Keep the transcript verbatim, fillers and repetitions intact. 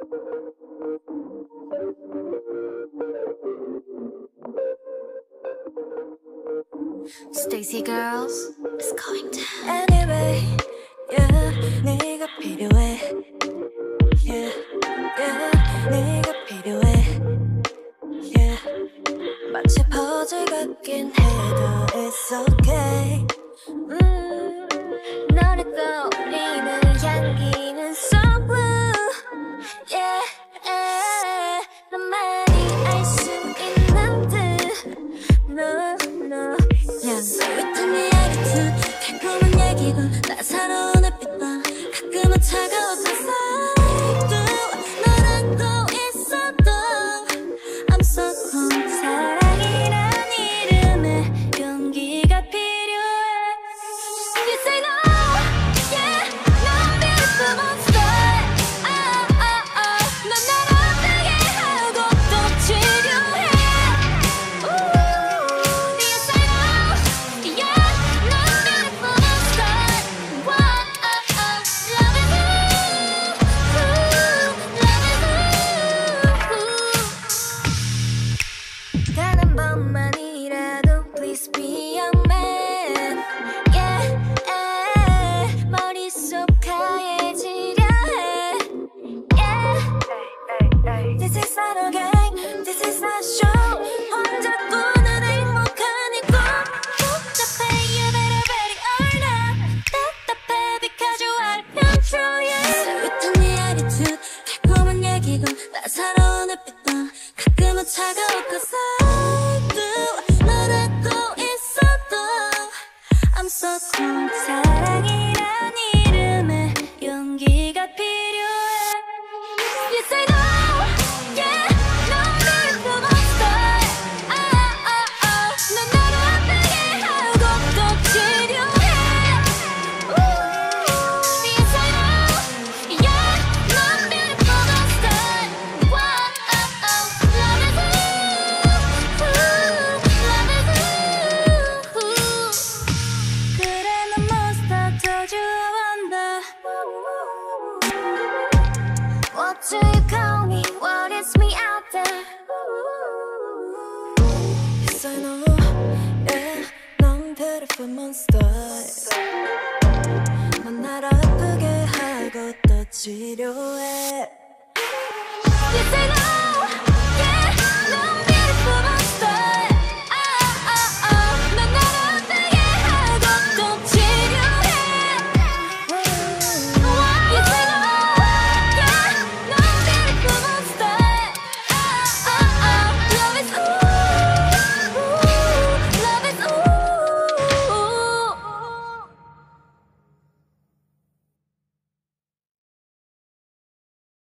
Stacey girls, it's going down. Anyway, yeah, 네가 필요해. Yeah, yeah, 네가 필요해. Yeah, 마치 퍼즐 같긴 해도 it's okay. 음, 너를 떠올리는 향기는 so blue. Yeah, 너만이 알 수 있는 듯. No, no. 소윗한 네 attitude, 달콤한 얘기고 따사로운 햇빛도 가끔은 차가웠던 사이도 너라고 있어도 I'm so cold. 사랑이란 이름에 용기가 필요해. You say no, yeah, 넌 beautiful monster. Oh, oh, oh, 넌 날 어떻게 하고 또 치료해. This is not a game, this is not a show. 혼자 꾸는 행복한 이 꿈 복잡해, you better ready or not. 답답해 because you out of control, yeah. 소윗한 네 attitude, 달콤한 얘기고 따사로운 햇빛도 가끔은 차가웠던 사이도 너라고 있어도 I'm so cold. 사랑이란 이름에 용기가 필요해. You say no. What do you call me? What is me out there? Yes, I know, yeah, 넌 beautiful monster. 넌 날 아프게 하고 또 치료해. Yes, I know.